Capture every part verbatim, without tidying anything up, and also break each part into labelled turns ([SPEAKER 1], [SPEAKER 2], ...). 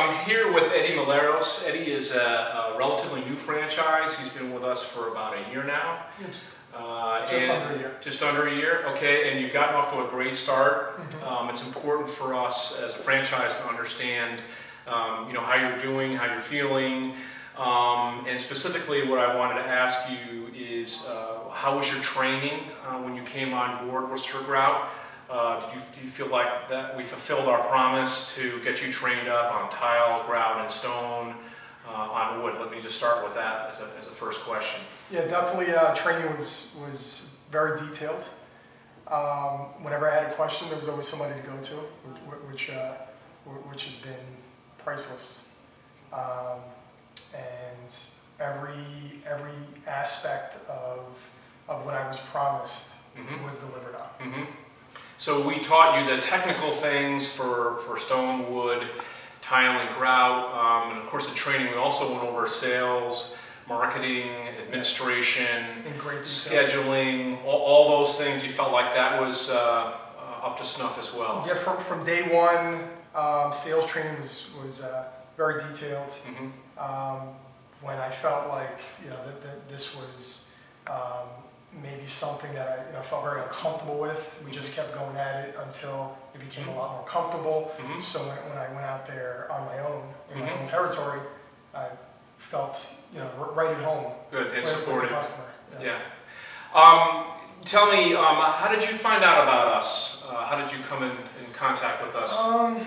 [SPEAKER 1] I'm here with Eddie Moleros. Eddie is a, a relatively new franchise. He's been with us for about a year now. Uh,
[SPEAKER 2] just under a year.
[SPEAKER 1] Just under a year, okay, and you've gotten off to a great start.
[SPEAKER 2] Mm-hmm.
[SPEAKER 1] um, it's important for us as a franchise to understand um, you know, how you're doing, how you're feeling, um, and specifically what I wanted to ask you is uh, how was your training uh, when you came on board with Sir Grout? Uh, did you, do you feel like that we fulfilled our promise to get you trained up on tile, grout, and stone, uh, on wood? Let me just start with that as a, as a first question.
[SPEAKER 2] Yeah, definitely. Uh, training was was very detailed. Um, whenever I had a question, there was always somebody to go to, which uh, which has been priceless. Um, and every every aspect of of what I was promised mm-hmm. was delivered on.
[SPEAKER 1] Mm-hmm. So we taught you the technical things for, for stone, wood, tile, and grout, um, and of course the training. We also went over sales, marketing, administration, scheduling, all, all those things. You felt like that was uh, uh, up to snuff as well.
[SPEAKER 2] Yeah, from, from day one, um, sales training was, was uh, very detailed.
[SPEAKER 1] Mm-hmm.
[SPEAKER 2] um, when I felt like you know that, that this was um, maybe something that I you know, felt very uncomfortable with. We just kept going at it until it became a lot more comfortable.
[SPEAKER 1] Mm-hmm.
[SPEAKER 2] So when, when I went out there on my own, in
[SPEAKER 1] mm-hmm.
[SPEAKER 2] my own territory, I felt you know right at home.
[SPEAKER 1] Good, and
[SPEAKER 2] with,
[SPEAKER 1] supported.
[SPEAKER 2] with the customer. Yeah.
[SPEAKER 1] yeah. Um, tell me, um, how did you find out about us? Uh, how did you come in, in contact with us?
[SPEAKER 2] Um,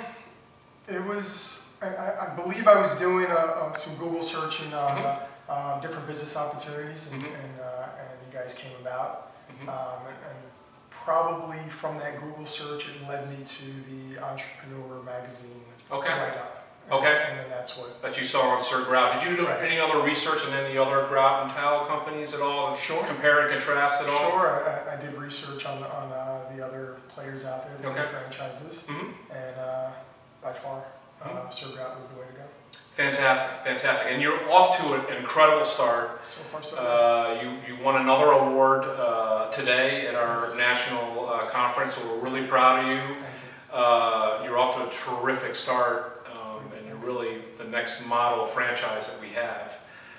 [SPEAKER 2] it was, I, I believe I was doing a, a, some Google searching on mm-hmm. uh, uh, different business opportunities, and, mm-hmm. and uh, you guys came about, mm-hmm. um, and, and probably from that Google search it led me to the Entrepreneur magazine
[SPEAKER 1] okay.
[SPEAKER 2] write-up.
[SPEAKER 1] Okay.
[SPEAKER 2] And then that's what...
[SPEAKER 1] That you saw on Sir Grout. Did you do right. any other research on any other grout and tile companies at all?
[SPEAKER 2] Sure.
[SPEAKER 1] Compare and contrast at all?
[SPEAKER 2] Sure. I, I did research on, on uh, the other players out there, the
[SPEAKER 1] okay.
[SPEAKER 2] other franchises,
[SPEAKER 1] mm-hmm.
[SPEAKER 2] and uh, by far
[SPEAKER 1] mm-hmm.
[SPEAKER 2] uh, Sir Grout was the way to go.
[SPEAKER 1] Fantastic, fantastic. And you're off to an incredible start.
[SPEAKER 2] So far, so
[SPEAKER 1] uh, you, you won another award uh, today at our
[SPEAKER 2] yes.
[SPEAKER 1] national uh, conference, so we're really proud of you.
[SPEAKER 2] Thank you.
[SPEAKER 1] Uh, you're off to a terrific start, um, and you're really the next model franchise that we have.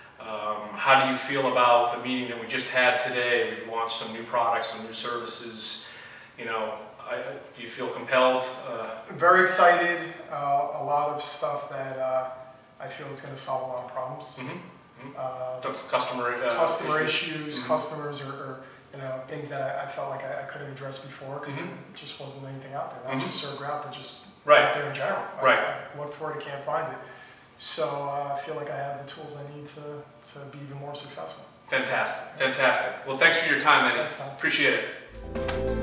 [SPEAKER 1] Um, how do you feel about the meeting that we just had today? We've launched some new products, some new services. You know, I, do you feel compelled? Uh,
[SPEAKER 2] Very excited. Uh, a lot of stuff that uh, I feel it's going to solve a lot of problems.
[SPEAKER 1] Mm-hmm. Mm-hmm.
[SPEAKER 2] Uh,
[SPEAKER 1] customer uh,
[SPEAKER 2] customer issues, issues
[SPEAKER 1] mm-hmm.
[SPEAKER 2] customers, or, or you know things that I, I felt like I, I couldn't address before because
[SPEAKER 1] mm-hmm.
[SPEAKER 2] it just wasn't anything out there. Not
[SPEAKER 1] mm-hmm.
[SPEAKER 2] just Sir Grout, but just
[SPEAKER 1] right.
[SPEAKER 2] out there in general.
[SPEAKER 1] Right.
[SPEAKER 2] I, I looked for it, I can't find it. So uh, I feel like I have the tools I need to to be even more successful.
[SPEAKER 1] Fantastic, fantastic. Well, thanks for your time, Eddie.
[SPEAKER 2] Thanks, Tom.
[SPEAKER 1] Appreciate it.